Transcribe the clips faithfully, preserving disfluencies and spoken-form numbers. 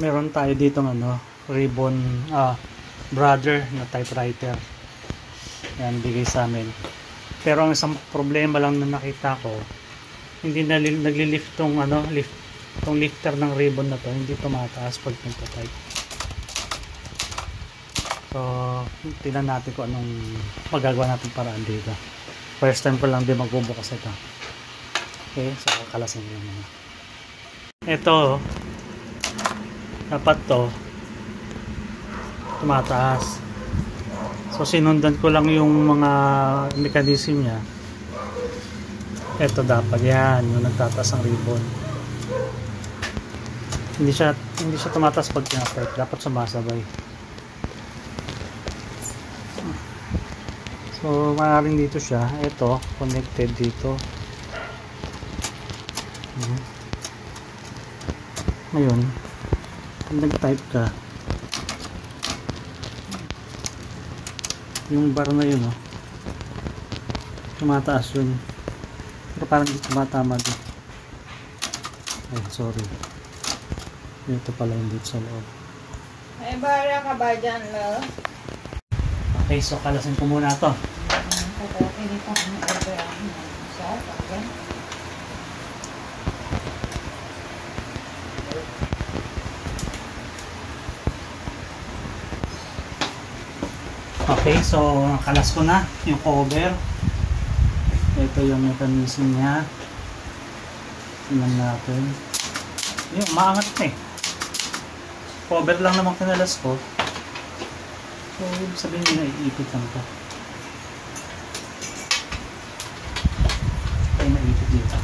meron tayo dito ng ano, ribbon ah, brother na typewriter. Yan, bigay sa amin. Pero ang isang problema lang na nakita ko, hindi na nagli-lift tong ano, lift, tong lifter ng ribbon na to, hindi tumataas pag nagta-type. So, tingnan natin kung anong magagawa natin paraan dito. First time ko lang din magbubukas ito. Okay, so kakalasin ko lang muna. Ito, dapat to tumataas. So sinundan ko lang yung mga mechanism niya. Ito dapat yan, yung nagtataas ang ribbon. Hindi siya hindi siya tumataas pag pinatype, dapat sumasabay. So maaaring dito siya, ito connected dito. Ngayon, pag nag-type ka, yung bar na yun, oh, tumataas yun. Pero parang hindi tumatama din. Ay, sorry. Ito pala yung dito sa loob. Ay, bara ka ba dyan, no? Okay, so kalasin ko muna ito. Okay, so kalas ko na yung cover. Ito yung mechanism niya. Tingnan natin. Yung maangat na eh. Cover lang naman kinalas ko. So, sabihin nyo na iipit lang ito. Okay, naipit dito.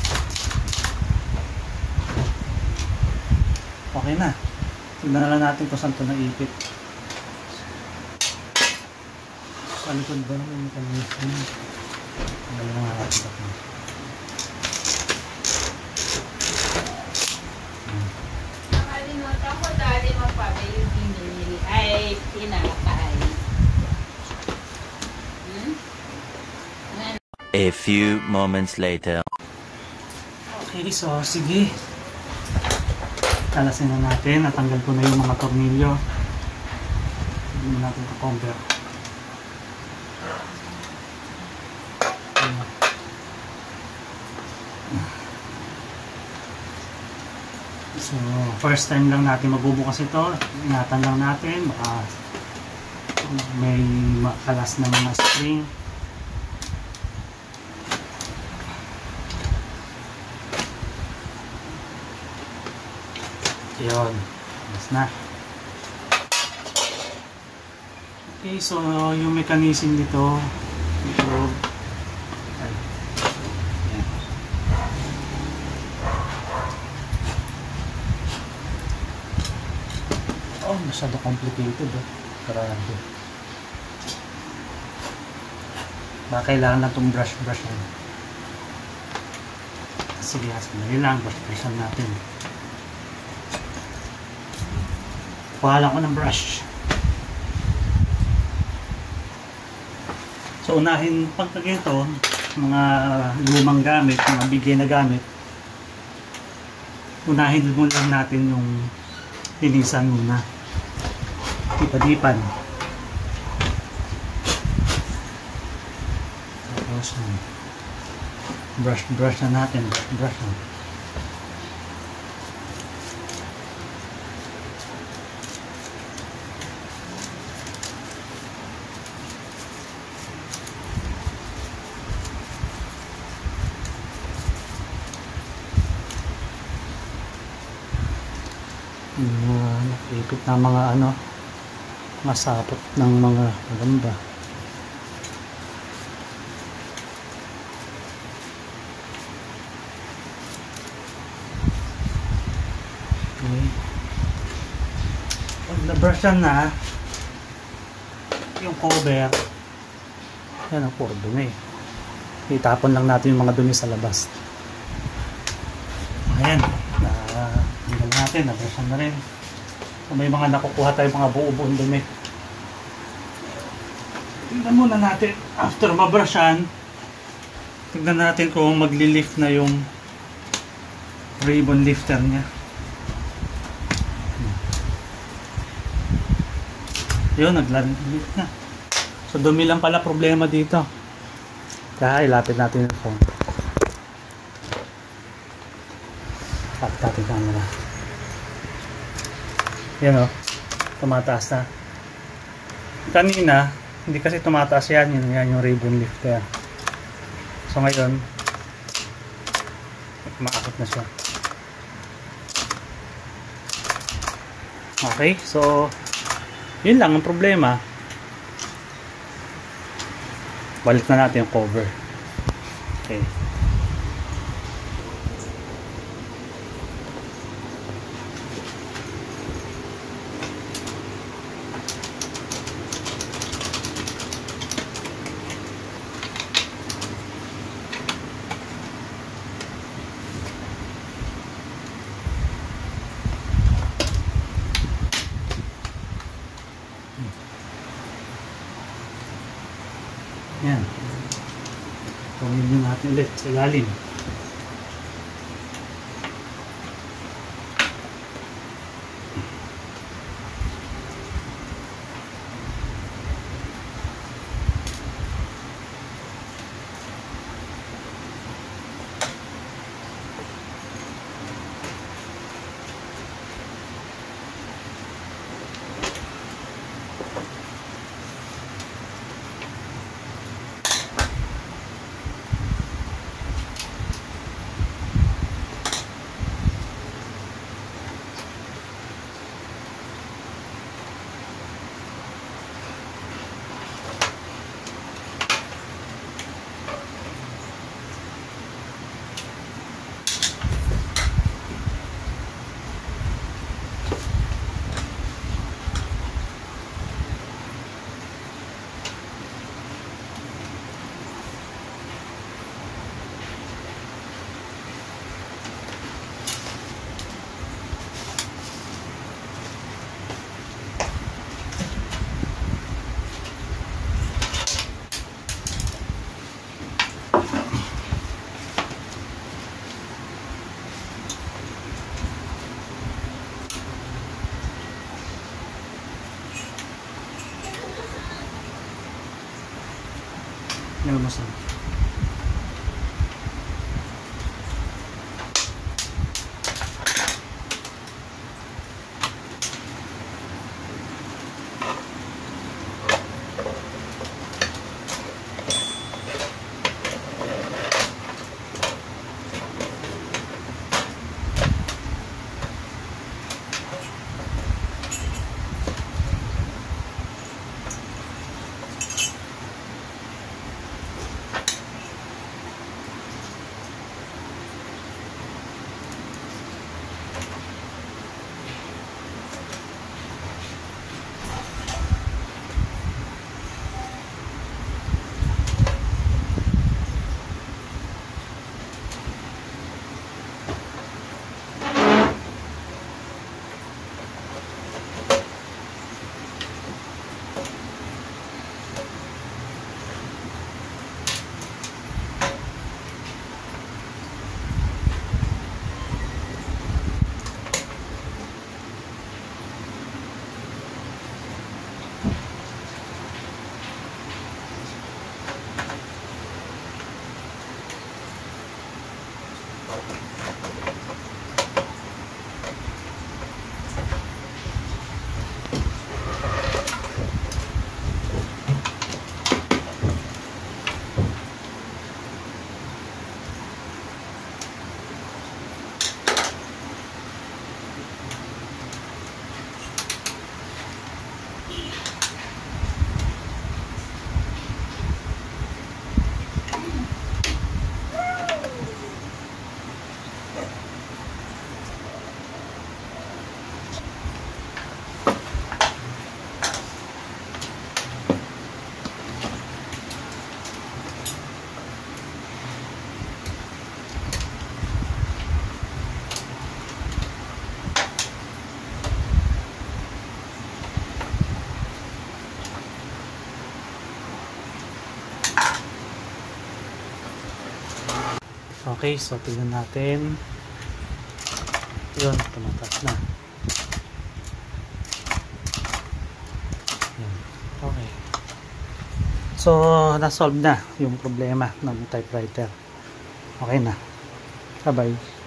Okay na. Tignan na lang natin kung saan ito naipit. Sa likod ba yung mechanism? Ang galing nga natin ito. Nakalimutan ko dali magpabe yung pinili. Ay, pinakay. Hmm? A few moments later. Okay, so sige. Kalasin na natin. Natanggal ko na yung mga tornilyo. Hindi na natin ito-cover. So, first time lang natin magbubukas ito. Ingatan lang natin. Baka may makalas na mga spring. Yun. Mas na. Okay, so yung mechanism nito. Ito. Oh, masyado complicated eh. Karado. Baka kailangan na itong brush brush na. Sige, hasabi lang. Brush brush natin. Kuha lang ko ng brush. So, unahin pag ito, mga lumang gamit, mga bigay na gamit, unahin mo lang natin yung linisan muna. Dipa-dipan. Tapos, brush brush na natin. Brush na. Uh, nakikip na mga ano, masapot ng mga gamba. Okay. Pag na-brushan na yung cover, yan ang puro dumi. Itapon lang natin yung mga dumi sa labas. Ayan. Tingnan natin, na-brushan na rin. So, may mga nakukuha tayo mga buo-buong dumi. Tingnan muna natin, after mabrushan, tingnan natin kung magli-lift na yung ribbon lifter niya. Yun, naglalit na. So dumi lang pala problema dito. Kaya ilapit natin yung phone. Lapit natin yung camera. Yan o, tumataas na. Kanina, hindi kasi tumataas yan. Yun yan yung ribbon lifter. So ngayon, maakit na siya. Okay, so yun lang ang problema. Balik na natin yung cover. Okay. Yan. Tumingin natin ulit sa ilalim. Yan ang masama. Okay, so tignan natin. Yun, tumataas na. Yan. Okay. So, na-solve na yung problema ng typewriter. Okay na. Bye-bye.